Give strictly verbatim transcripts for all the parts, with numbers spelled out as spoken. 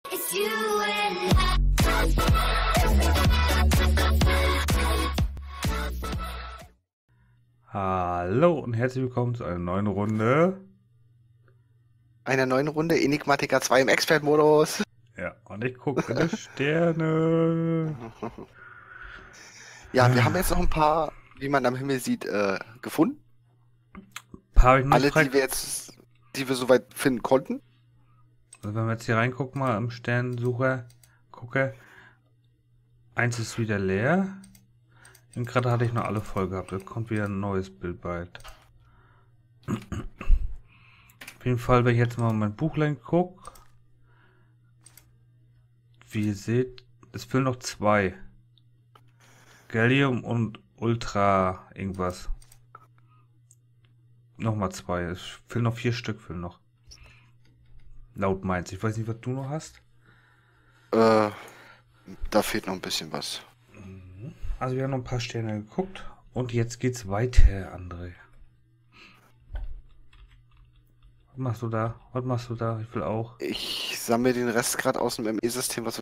It's you and I. Hallo und herzlich willkommen zu einer neuen Runde. Einer neuen Runde Enigmatica zwei im Expert-Modus. Ja, und ich gucke in die Sterne. Ja, wir haben jetzt noch ein paar, wie man am Himmel sieht, äh, gefunden. Paar hab ich noch Alle, nicht frei- die wir jetzt, die wir soweit finden konnten. Also wenn wir jetzt hier reingucken, mal im Sternensucher gucke. Eins ist wieder leer. Und gerade hatte ich noch alle voll gehabt. Da kommt wieder ein neues Bild bald. Auf jeden Fall, wenn ich jetzt mal in mein Buchlein gucke. Wie ihr seht, es fehlen noch zwei. Gallium und Ultra irgendwas. Nochmal zwei. Es fehlen noch vier Stück, fehlen noch. Laut meins. Ich weiß nicht, was du noch hast. Äh, da fehlt noch ein bisschen was. Also wir haben noch ein paar Sterne geguckt. Und jetzt geht's weiter, André. Was machst du da? Was machst du da? Ich will auch. Ich sammle den Rest gerade aus dem M E-System. Was...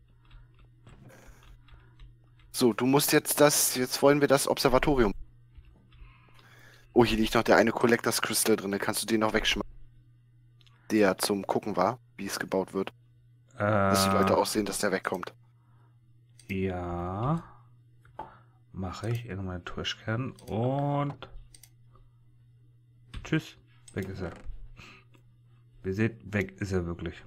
So, du musst jetzt das, jetzt wollen wir das Observatorium. Oh, hier liegt noch der eine Collectors Crystal drin. Kannst du den noch wegschmeißen? Der zum Gucken war, wie es gebaut wird. Äh, Dass die Leute auch sehen, dass der wegkommt. Ja. Mache ich in meinen Trashcan und tschüss. Weg ist er. Ihr seht, weg ist er wirklich.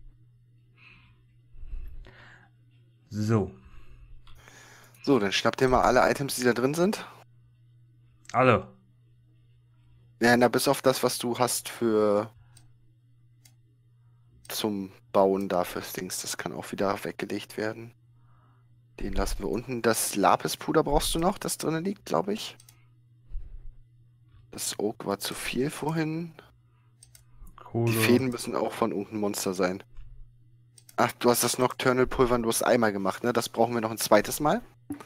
So. So, dann schnapp dir mal alle Items, die da drin sind. Alle. Ja, na, bis auf das, was du hast für zum Bauen da fürs Dings. Das kann auch wieder weggelegt werden. Den lassen wir unten. Das Lapispuder brauchst du noch, das drin liegt, glaube ich. Das Oak war zu viel vorhin. Kohle. Die Fäden müssen auch von irgendeinem Monster sein. Ach, du hast das Nocturnal Pulver nur einmal gemacht, ne? Das brauchen wir noch ein zweites Mal.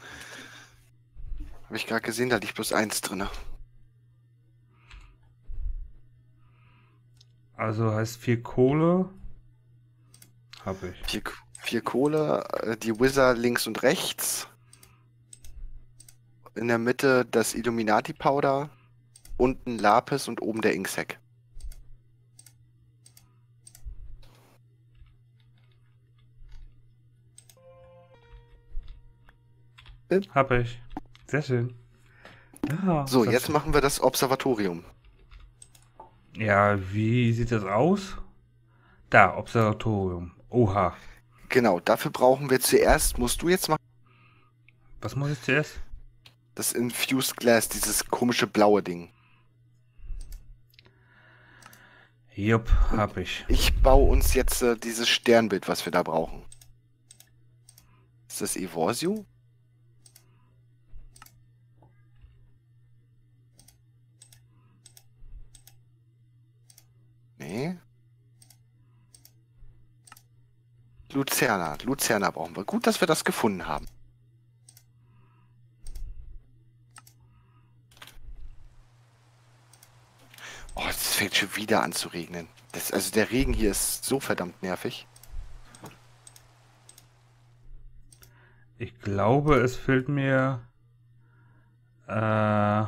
Habe ich gerade gesehen, da liegt bloß eins drin. Also heißt vier Kohle. Habe ich. Vier, vier Kohle, äh, die Wizard links und rechts. In der Mitte das Illuminati Powder. Unten Lapis und oben der Inksack. Habe ich. Sehr schön. Ja, So, das- jetzt machen wir das Observatorium. Ja, wie sieht das aus? Da, Observatorium. Oha. Genau, dafür brauchen wir zuerst, musst du jetzt machen, Was muss ich zuerst? das Infused Glass, dieses komische blaue Ding. Jupp, hab ich. Ich baue uns jetzt äh, dieses Sternbild, was wir da brauchen. Ist das Evorsio? Nee. Luzerna. Luzerna brauchen wir. Gut, dass wir das gefunden haben. Oh, es fängt schon wieder an zu regnen. Das, also der Regen hier ist so verdammt nervig. Ich glaube, es fehlt mir äh,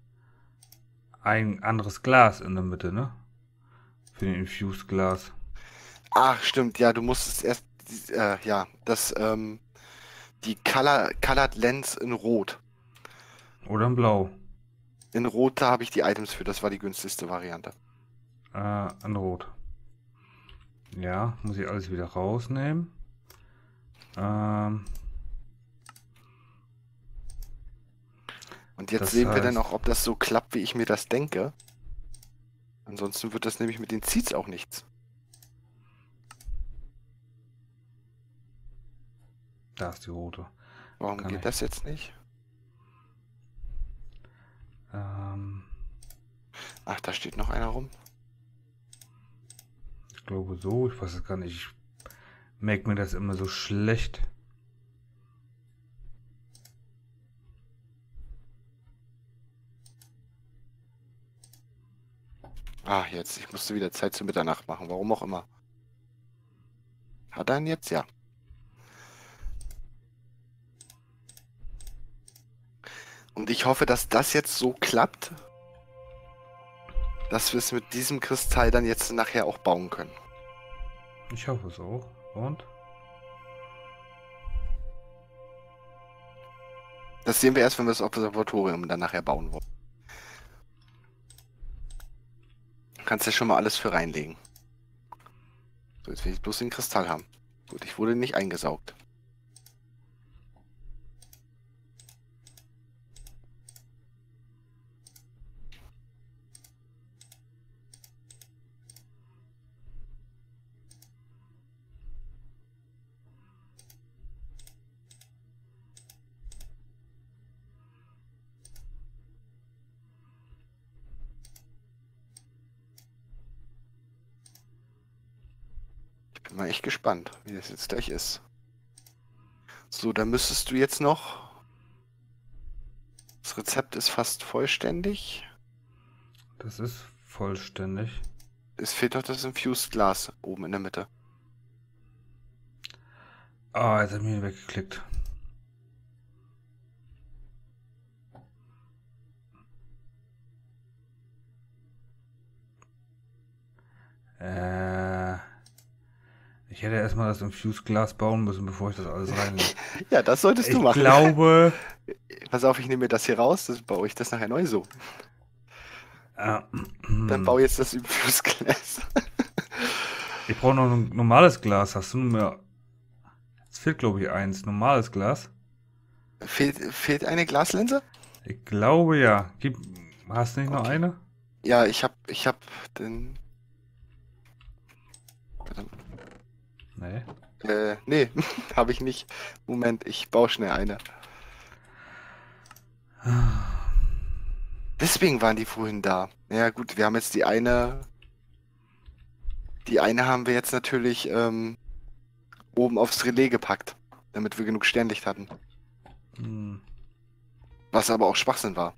ein anderes Glas in der Mitte, ne? Für den Infused Glas. Ach, stimmt, ja, du musstest erst, äh, ja, das, ähm, die Color, Colored Lens in Rot. Oder in Blau. In Rot, da habe ich die Items für, das war die günstigste Variante. Äh, in Rot. Ja, muss ich alles wieder rausnehmen. Ähm, Und jetzt Das sehen wir dann heißt- auch, ob das so klappt, wie ich mir das denke. Ansonsten wird das nämlich mit den Seeds auch nichts. da ist die rote. Warum Kann geht ich. das jetzt nicht? Ähm, Ach, da steht noch einer rum. ich glaube so, ich weiß es gar nicht. Ich merke mir das immer so schlecht. Ah, jetzt. Ich musste wieder Zeit zur Mitternacht machen. Warum auch immer. Hat er ihn jetzt? Ja. Und ich hoffe, dass das jetzt so klappt, dass wir es mit diesem Kristall dann jetzt nachher auch bauen können. Ich hoffe es auch. Und? Das sehen wir erst, wenn wir das Observatorium dann nachher bauen wollen. Du kannst ja schon mal alles für reinlegen. So, jetzt will ich bloß den Kristall haben. Gut, ich wurde nicht eingesaugt. Bin mal echt gespannt, wie das jetzt gleich ist. So, dann müsstest du jetzt noch... Das Rezept ist fast vollständig. Das ist vollständig. Es fehlt noch das Infused Glas oben in der Mitte. Ah, jetzt hat mir weggeklickt. Äh, ich hätte erstmal das Infused Glas bauen müssen, bevor ich das alles reinlege. Ja, das solltest Ich du machen. glaube, Pass auf, ich nehme mir das hier raus, das baue ich das nachher neu so. äh, Dann baue jetzt das Infused Glas. ich brauche noch ein normales Glas. Hast du nur mehr? Es fehlt, glaube ich, eins. Normales Glas. Fehlt, fehlt eine Glaslinse? Ich glaube ja. Gib, hast du nicht noch Okay. eine? Ja, ich hab, ich hab den... Nee. Äh, nee, habe ich nicht. Moment, ich baue schnell eine. Deswegen waren die vorhin da. Ja gut, wir haben jetzt die eine... Die eine haben wir jetzt natürlich ähm, oben aufs Relais gepackt, damit wir genug Sternlicht hatten. Hm. Was aber auch Schwachsinn war.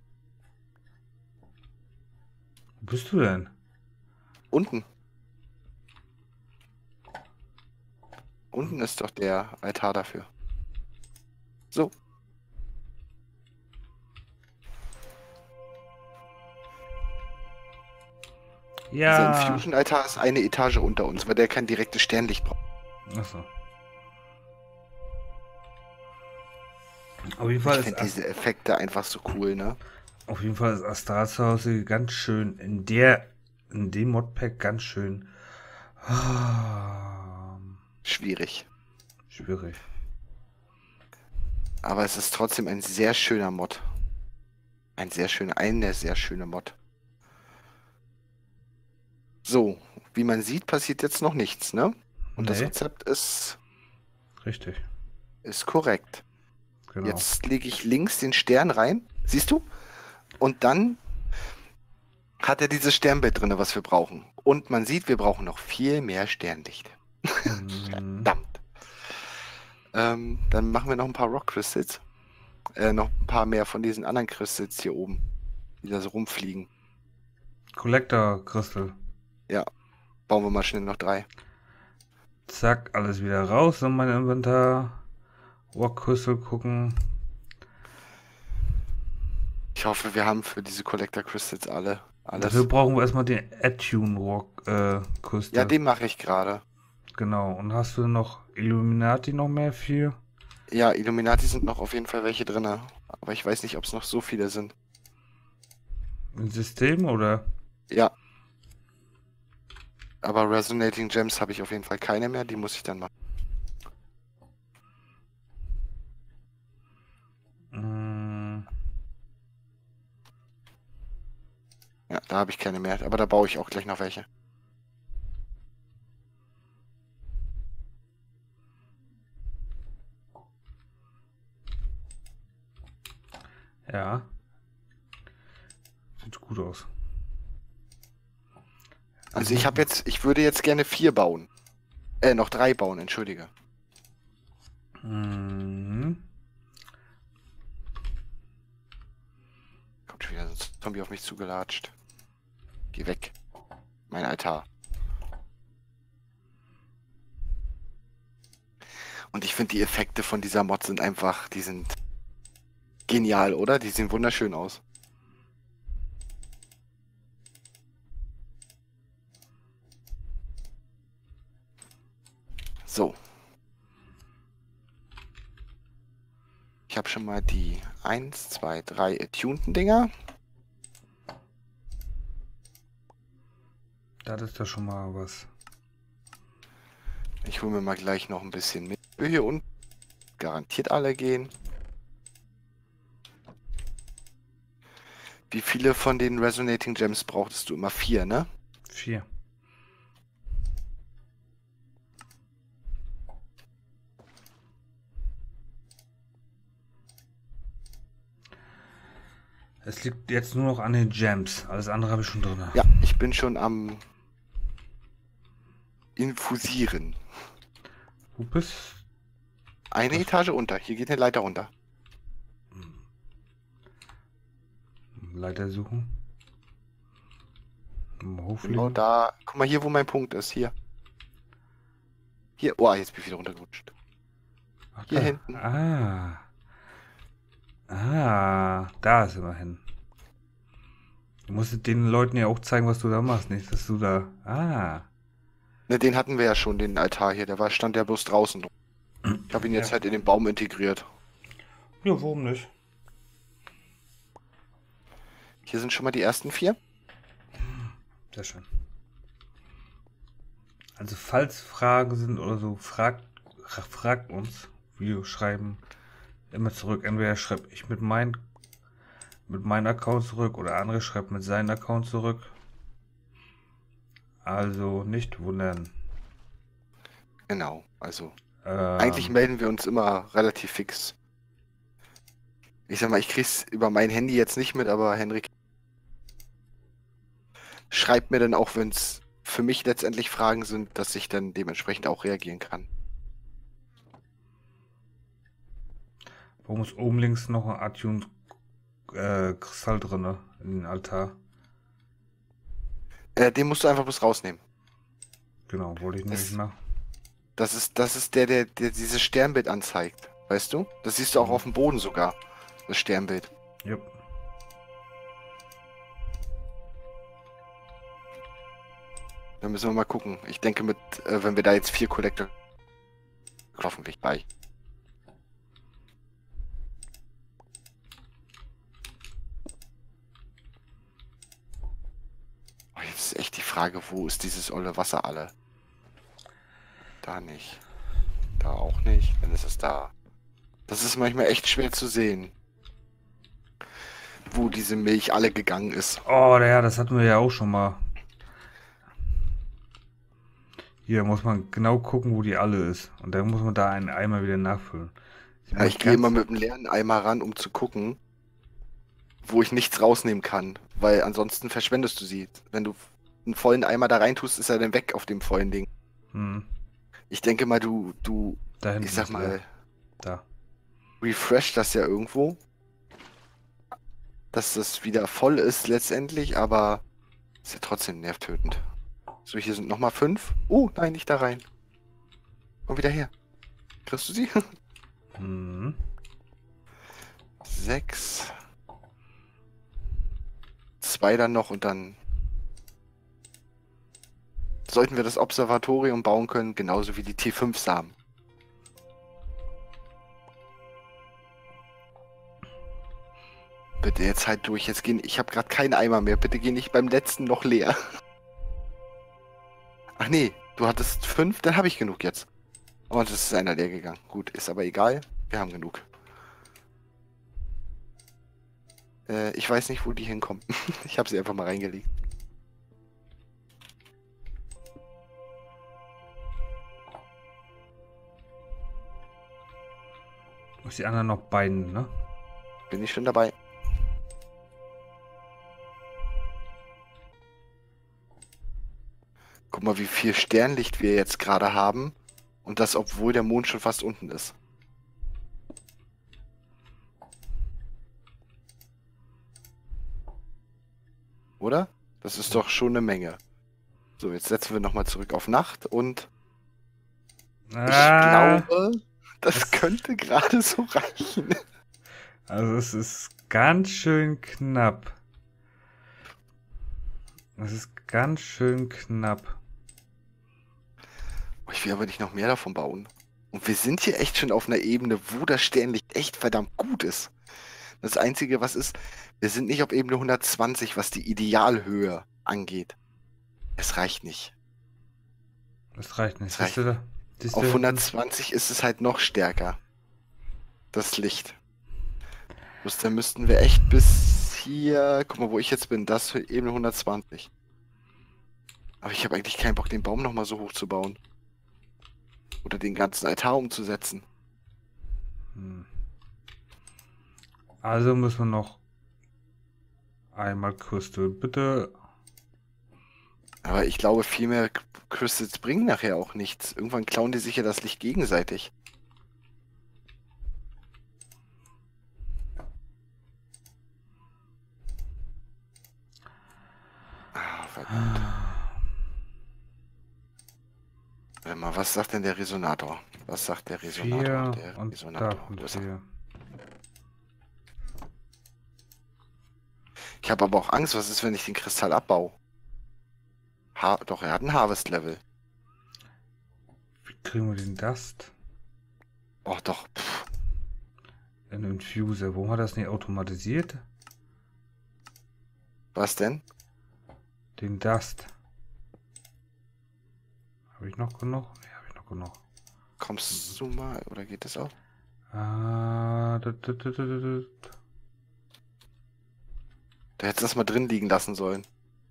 Wo bist du denn? Unten. Unten ist doch der Altar dafür. So. Dieser Ja. Infusion-Altar ist eine Etage unter uns, weil der kein direktes Sternlicht braucht. Achso. Auf jeden Ich Fall ist finde Ast diese Effekte einfach so cool, ne? auf jeden Fall ist Astral zu Hause ganz schön in der in dem Modpack ganz schön ah, Schwierig. schwierig. Aber es ist trotzdem ein sehr schöner Mod. Ein sehr schöner, eine sehr schöne Mod. So, wie man sieht, passiert jetzt noch nichts, ne? Und das Nee, Rezept ist, richtig. ist korrekt. Genau. Jetzt lege ich links den Stern rein. Siehst du? Und dann hat er dieses Sternbild drin, was wir brauchen. Und man sieht, wir brauchen noch viel mehr Sternlicht. Hm, Verdammt. Ähm, dann machen wir noch ein paar Rock Crystals. Äh, noch ein paar mehr von diesen anderen Crystals hier oben, die da so rumfliegen. Collector Crystal. Bauen wir mal schnell noch drei. Zack, alles wieder raus in mein Inventar. Rock Crystal gucken. Ich hoffe, wir haben für diese Collector Crystals alle. Alles. Dafür brauchen wir erstmal den Attune Rock äh, Crystal. Ja, den mache ich gerade. Genau. Und hast du noch Illuminati noch mehr für? Ja, Illuminati sind noch auf jeden Fall welche drin. Aber ich weiß nicht, ob es noch so viele sind. Im System oder? Ja. Aber Resonating Gems habe ich auf jeden Fall keine mehr. Die muss ich dann machen. Mm, Ja, da habe ich keine mehr. Aber da baue ich auch gleich noch welche. ja. Sieht gut aus. Also ich habe jetzt, ich würde jetzt gerne vier bauen. Äh, noch drei bauen, entschuldige. Mhm. Kommt schon wieder so ein Zombie auf mich zugelatscht. Geh weg. Mein Altar. Und ich finde, die Effekte von dieser Mod sind einfach, die sind genial, oder? Die sehen wunderschön aus. So. Ich habe schon mal die eins, zwei, drei attunten Dinger. Das ist doch schon mal was. Ich hole mir mal gleich noch ein bisschen mit. Hier unten garantiert alle gehen. Wie viele von den Resonating Gems brauchtest du? Immer vier, ne? Vier. Es liegt jetzt nur noch an den Gems. Alles andere habe ich schon drin. Ja, ich bin schon am Infusieren. Wo bist Eine Etage unter. Hier geht eine Leiter runter. Leiter suchen. Mal Genau hochfliegen. da. Guck mal hier, wo mein Punkt ist. Hier. Hier. Oh, jetzt bin ich wieder runtergerutscht. Ach, hier da. hinten. Ah. Ah, da ist immerhin. Du musst den Leuten ja auch zeigen, was du da machst, nicht, dass du da... Ah. Ne, den hatten wir ja schon, den Altar hier. Der war, stand ja bloß draußen. Ich habe ihn jetzt Ja. halt in den Baum integriert. Ja, warum nicht? Hier sind schon mal die ersten vier. Sehr schön. Also falls Fragen sind oder so, fragt, fragt uns. Wir schreiben immer zurück. Entweder schreibe ich mit mein, mit meinem Account zurück oder andere schreibt mit seinem Account zurück. Also nicht wundern. Genau, also Ähm, eigentlich melden wir uns immer relativ fix. Ich sag mal, ich krieg's über mein Handy jetzt nicht mit, aber Henrik schreibt mir dann auch, wenn es für mich letztendlich Fragen sind, dass ich dann dementsprechend auch reagieren kann. warum ist oben links noch ein Attune äh, Kristall drin in den Altar? Äh, den musst du einfach bloß rausnehmen. Genau, wollte ich Das- nämlich mal. Das ist, das ist der, der, der dieses Sternbild anzeigt. Weißt du? Das siehst du auch Mhm. auf dem Boden sogar. Das Sternbild. Jupp. Da müssen wir mal gucken. Ich denke, mit, äh, wenn wir da jetzt vier Kollektor hoffentlich bei. Oh, jetzt ist echt die Frage, wo ist dieses olle Wasser alle? Da nicht. Da auch nicht. Dann ist es da. Das ist manchmal echt schwer zu sehen. Wo diese Milch alle gegangen ist. Oh, ja, das hatten wir ja auch schon mal. Hier muss man genau gucken, wo die alle ist. Und dann muss man da einen Eimer wieder nachfüllen. Sie Ja, muss ich gehe ganz- immer mit dem leeren Eimer ran, um zu gucken, wo ich nichts rausnehmen kann. Weil ansonsten verschwendest du sie. Wenn du einen vollen Eimer da reintust, ist er dann weg auf dem vollen Ding. Hm, Ich denke mal, du, du, da hinten ich sag ist mal, leer. Da. refresh das ja irgendwo. Dass das wieder voll ist letztendlich, aber ist ja trotzdem nervtötend. So, hier sind nochmal fünf. Oh, nein, nicht da rein. Komm wieder her. Kriegst du sie? Hm. Sechs. Zwei dann noch und dann sollten wir das Observatorium bauen können, genauso wie die T fünf Samen. Bitte jetzt halt durch. Jetzt gehen. Ich habe gerade keinen Eimer mehr. Bitte geh nicht beim letzten noch leer. Ach nee, du hattest fünf, dann habe ich genug jetzt. Und es ist einer leer gegangen. Gut, ist aber egal. Wir haben genug. Äh, ich weiß nicht, wo die hinkommen. Ich habe sie einfach mal reingelegt. Muss die anderen noch beiden, ne? Bin ich schon dabei. Guck mal, wie viel Sternlicht wir jetzt gerade haben. Und das, obwohl der Mond schon fast unten ist. Oder? Das ist doch schon eine Menge. So, jetzt setzen wir nochmal zurück auf Nacht und Ah, ich glaube, Das Das- könnte gerade so reichen. Also es ist ganz schön knapp. Es ist ganz schön knapp. Oh, ich will aber nicht noch mehr davon bauen. Und wir sind hier echt schon auf einer Ebene, wo das Sternlicht echt verdammt gut ist. Das Einzige, was ist, wir sind nicht auf Ebene hundertzwanzig, was die Idealhöhe angeht. Es reicht nicht. Das reicht nicht. Das reicht. Siehst du da? Siehst Auf du? hundertzwanzig ist es halt noch stärker. Das Licht. Bloß dann müssten wir echt bis hier, guck mal, wo ich jetzt bin, das für Ebene hundertzwanzig. Aber ich habe eigentlich keinen Bock, den Baum nochmal so hoch zu bauen. Oder den ganzen Altar umzusetzen. Hm. Also müssen wir noch einmal Crystal, bitte. Aber ich glaube, viel mehr K- Crystals bringen nachher auch nichts. Irgendwann klauen die sich ja das Licht gegenseitig. Ah, verdammt. Warte mal, was sagt denn der Resonator? Was sagt der Resonator? Vier Der und Resonator. davon Wo ist er? vier. Ich habe aber auch Angst, was ist, wenn ich den Kristall abbaue? Ha Doch, er hat ein Harvest-Level. Wie kriegen wir den Dust? Oh, doch. Pff. Ein Infuser. Warum hat das nicht automatisiert? Was denn? Den Dust. Habe ich noch genug? Ne, habe ich noch genug. Kommst du mal, oder geht das auch? Ah, da, da, da, da, da. Du hättest das mal drin liegen lassen sollen.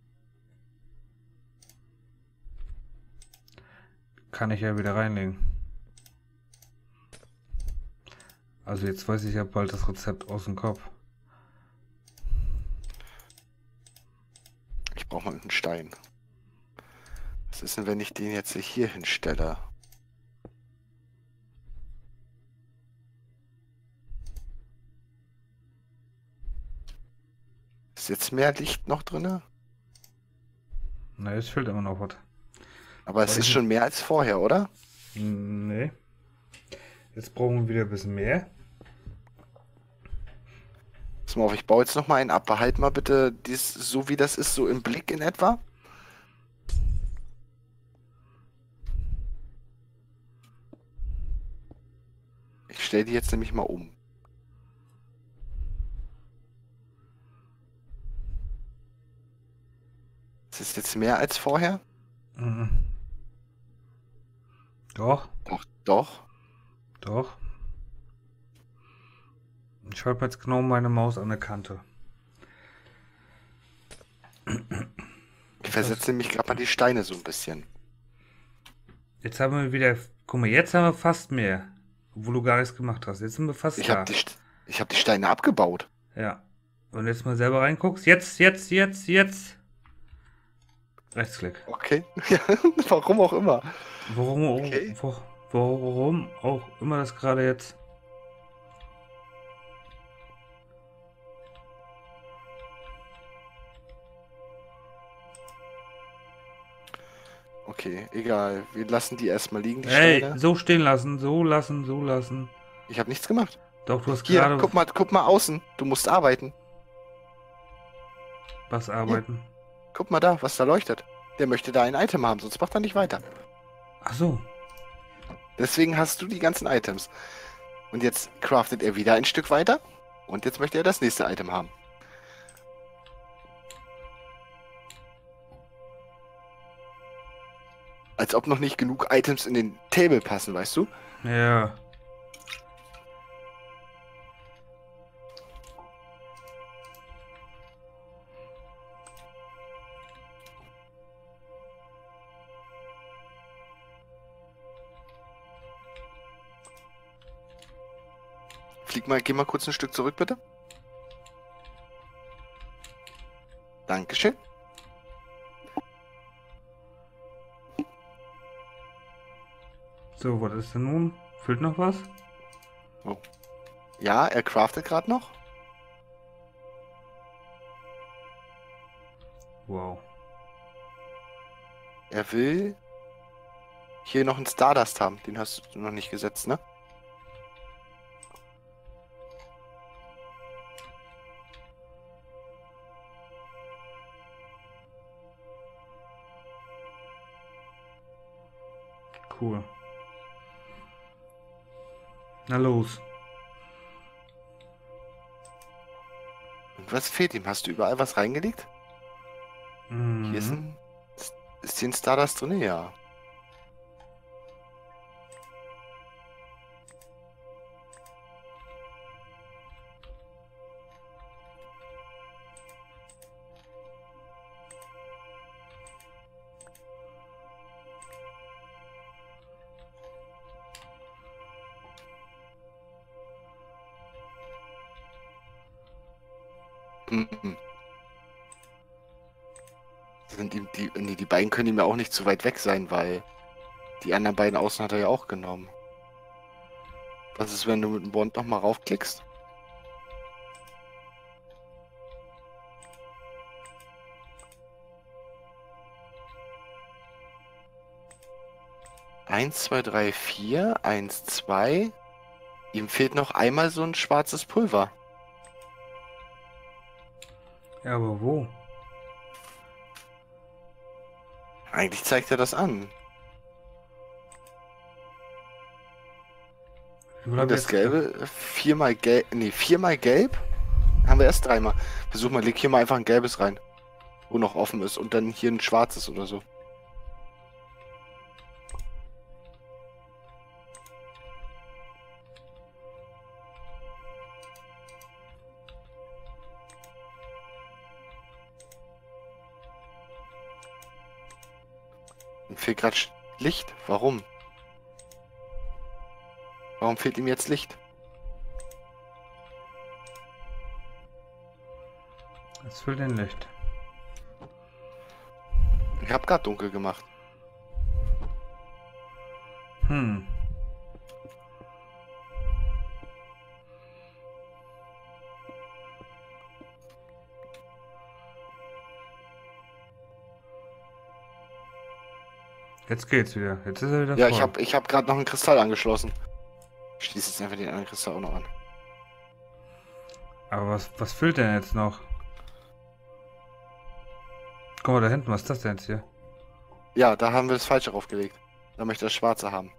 Kann ich ja wieder reinlegen. Also jetzt weiß ich ja bald das Rezept aus dem Kopf. Ich brauche mal einen Stein. Was ist denn, wenn ich den jetzt hier hinstelle? Ist jetzt mehr Licht noch drin? Na, es fehlt immer noch was. Aber es Weiß ist ich- schon mehr als vorher, oder? Nee. Jetzt brauchen wir wieder ein bisschen mehr. Pass mal auf, ich baue jetzt noch mal einen ab. Behalt mal bitte dies, so wie das ist, so im Blick in etwa. Ich stelle die jetzt nämlich mal um. Ist es jetzt mehr als vorher? Mhm. Doch, Doch, doch. doch. Ich halte jetzt genau meine Maus an der Kante. Ich versetze nämlich gerade mal die Steine so ein bisschen. Jetzt haben wir wieder. Guck mal, jetzt haben wir fast mehr. Obwohl du gar nichts gemacht hast. Jetzt sind wir fast Ich da. habe die, St- ich hab die Steine abgebaut. Ja. Wenn du jetzt mal selber reinguckst. Jetzt, jetzt, jetzt, jetzt. Rechtsklick. Okay. Ja, warum auch immer. Warum, Okay. wo, warum auch immer das gerade jetzt. Okay, egal. Wir lassen die erstmal liegen, die Ey, Steine. so stehen lassen, so lassen, so lassen. Ich habe nichts gemacht. Doch, du hast Hier, gerade guck mal, guck mal außen. Du musst arbeiten. was arbeiten. Guck mal da, was da leuchtet. Der möchte da ein Item haben, sonst macht er nicht weiter. Ach so. Deswegen hast du die ganzen Items. Und jetzt craftet er wieder ein Stück weiter. Und jetzt möchte er das nächste Item haben. Als ob noch nicht genug Items in den Table passen, weißt du? Ja. Flieg mal, geh mal kurz ein Stück zurück, bitte. Dankeschön. So, was ist denn nun? Fehlt noch was? Ja, er craftet gerade noch. Wow. Er will hier noch einen Stardust haben. Den hast du noch nicht gesetzt, ne? cool. Na los. Und was fehlt ihm? Hast du überall was reingelegt? Mhm. Hier ist ein... Ist hier ein Stardust drin? Ja. Mhm. Sind ihm die, nee, die beiden können ihm ja auch nicht zu weit weg sein, weil die anderen beiden Außen hat er ja auch genommen. Was ist, wenn du mit dem Bond nochmal raufklickst? Eins, zwei, drei, vier, eins, zwei. Ihm fehlt noch einmal so ein schwarzes Pulver. Ja, aber wo? Eigentlich zeigt er das an. Wie viel hab Und ich das jetzt- Gelbe, viermal gelb, nee, viermal gelb, haben wir erst dreimal. Versuch mal, leg hier mal einfach ein gelbes rein, wo noch offen ist und dann hier ein schwarzes oder so. Ihm fehlt gerade Licht. Warum? Warum fehlt ihm jetzt Licht? Jetzt will den Licht. Ich hab grad dunkel gemacht. Hm. Jetzt geht's wieder. Jetzt ist er wieder Ja, voll. ich hab, ich hab gerade noch einen Kristall angeschlossen. Ich schließe jetzt einfach den anderen Kristall auch noch an. Aber was, was fehlt denn jetzt noch? Guck mal da hinten, was ist das denn jetzt hier? Ja, da haben wir das Falsche draufgelegt. Da möchte ich das Schwarze haben.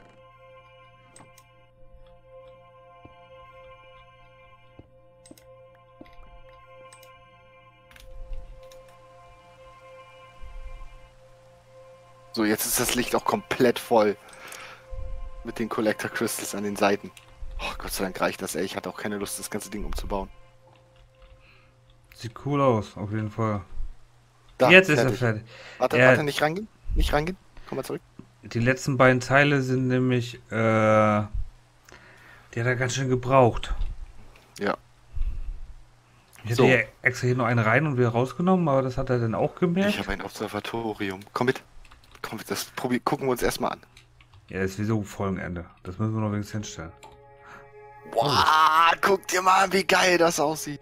So, jetzt ist das Licht auch komplett voll. Mit den Collector Crystals an den Seiten. Oh, Gott sei Dank reicht das, ey. Ich hatte auch keine Lust, das ganze Ding umzubauen. Sieht cool aus, auf jeden Fall. Da, Jetzt ist fertig. er fertig. Warte, Er- warte, nicht reingehen. Nicht reingehen. Komm mal zurück. Die letzten beiden Teile sind nämlich, äh, die hat er ganz schön gebraucht. Ja. Ich hätte So. hier extra hier noch einen rein und wieder rausgenommen, aber das hat er dann auch Ich gemerkt. habe ein Observatorium. Komm mit. Komm mit, das probier gucken wir uns erstmal an. Ja, das ist wie so Folgenende. Das müssen wir noch wenigstens hinstellen. Boah, guck dir mal an, wie geil das aussieht.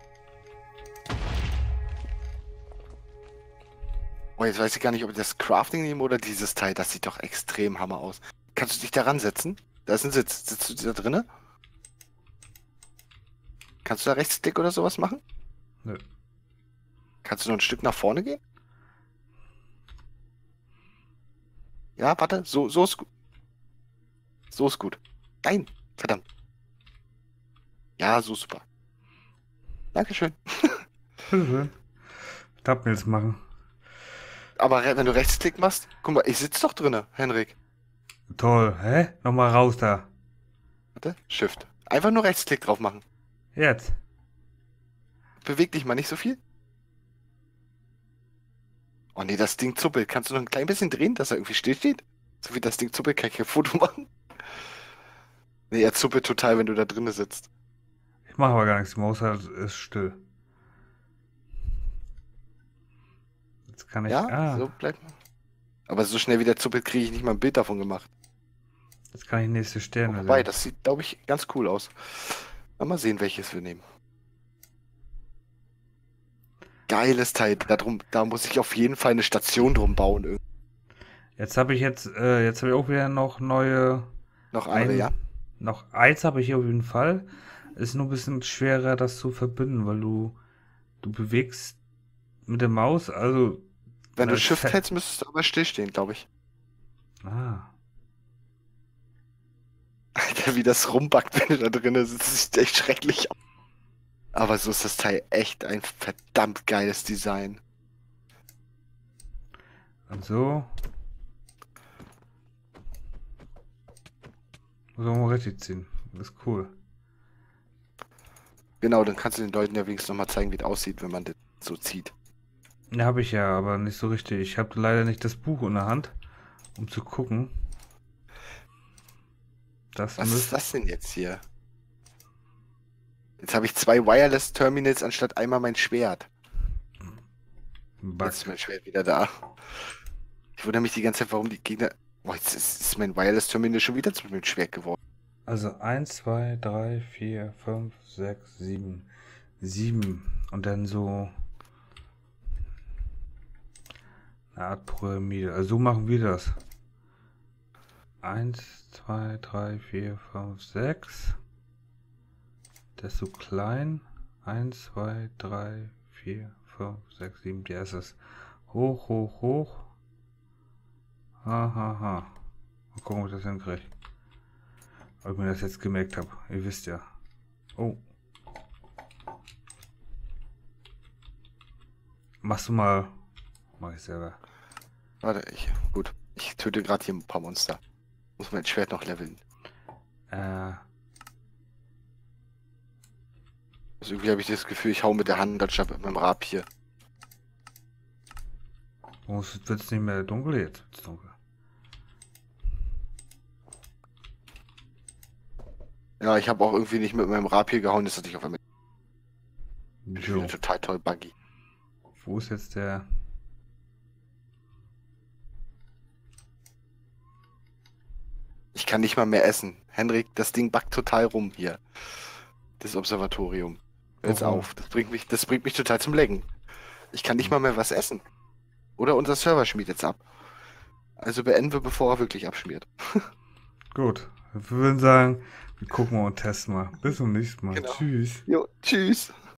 Oh, jetzt weiß ich gar nicht, ob ich das Crafting nehme oder dieses Teil. Das sieht doch extrem hammer aus. Kannst du dich daran setzen? Da ist ein Sitz. Sitzt du da drinne? Kannst du da Rechtsklick oder sowas machen? Nö. Kannst du noch ein Stück nach vorne gehen? Ja, warte. So, so ist gut. So ist gut. Nein, verdammt. Ja, so super. Dankeschön. Bitteschön. Thumbnails machen. Aber re- wenn du Rechtsklick machst, guck mal, ich sitze doch drinne, Henrik. Toll. Hä? Nochmal raus da. Warte, Shift. Einfach nur Rechtsklick drauf machen. Jetzt. Beweg dich mal nicht so viel. Oh nee, das Ding zuppelt. Kannst du noch ein klein bisschen drehen, dass er irgendwie still steht? So wie das Ding zuppelt, kann ich ein Foto machen. Nee, er zuppelt total, wenn du da drinne sitzt. Ich mache aber gar nichts. Die Maus halt ist still. Jetzt kann ich. Ja, ah, so bleibt man. Aber so schnell wie der zuppelt, kriege ich nicht mal ein Bild davon gemacht. jetzt kann ich nächste Sterne Wobei, sehen. das sieht, glaube ich, ganz cool aus. Mal sehen, welches wir nehmen. Geiles Teil. Darum, da muss ich auf jeden Fall eine Station drum bauen. irgendwie. Jetzt habe ich jetzt, äh, jetzt habe ich auch wieder noch neue. Noch andere, Ein, ja? Noch eins habe ich hier auf jeden Fall. Ist nur ein bisschen schwerer, das zu verbinden, weil du, du bewegst mit der Maus, also. Wenn du das Shift Fe- hältst, müsstest du aber stillstehen, glaube ich. Ah. Alter, wie das rumbackt, wenn du da drin sitzt, das sieht echt schrecklich aus. Aber so ist das Teil echt ein verdammt geiles Design. Und so. So mal richtig ziehen. Das ist cool. Genau, dann kannst du den Leuten ja wenigstens nochmal zeigen, wie es aussieht, wenn man das so zieht. Ja, habe ich ja, aber nicht so richtig. Ich habe leider nicht das Buch in der Hand, um zu gucken. Das Was müsste- ist das denn jetzt hier? Jetzt habe ich zwei Wireless Terminals anstatt einmal mein Schwert. Bug. Jetzt ist mein Schwert wieder da. Ich wundere mich die ganze Zeit, warum die Gegner... Boah, jetzt ist, ist mein Wireless Terminal schon wieder zu meinem Schwert geworden. Also eins, zwei, drei, vier, fünf, sechs, sieben. sieben. Und dann so eine Art Pyramide. Also so machen wir das. eins, zwei, drei, vier, fünf, sechs. Das ist so klein. eins, zwei, drei, vier, fünf, sechs, sieben. Der ist es. Hoch, hoch, hoch. Ha, ha, ha. Mal gucken, ob ich das hinkriege. Ob ich mir das jetzt gemerkt habe. Ihr wisst ja. Oh. Machst du mal. Mach ich selber. Warte, ich... Gut. Ich töte gerade hier ein paar Monster. Muss mein Schwert noch leveln. Äh. Also irgendwie habe ich das Gefühl, ich hau mit der Hand anstatt mit meinem Rapier. Oh, es wird nicht mehr dunkel jetzt. Wird's dunkel. Ja, ich habe auch irgendwie nicht mit meinem Rapier gehauen, das hatte ich auf einmal. Ich So. bin total toll buggy. Wo ist jetzt der. Ich kann nicht mal mehr essen. Henrik, das Ding backt total rum hier. Das Observatorium. Hör jetzt Warum? auf. Das bringt mich, das bringt mich total zum Lecken. Ich kann nicht mal mehr was essen. Oder unser Server schmiert jetzt ab. Also beenden wir, bevor er wirklich abschmiert. Gut. Wir würden sagen, wir gucken mal und testen mal. Bis zum nächsten Mal. Genau. Tschüss. Jo, tschüss.